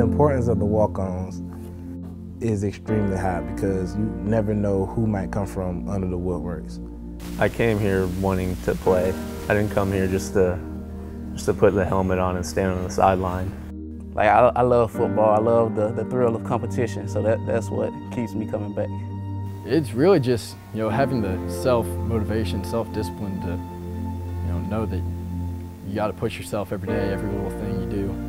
importance of the walk-ons is extremely high because you never know who might come from under the woodworks. I came here wanting to play. I didn't come here just to put the helmet on and stand on the sideline. Like I love football. I love the thrill of competition, so that's what keeps me coming back. It's really just, having the self-motivation, self-discipline to, know that you got to push yourself every day, every little thing you do.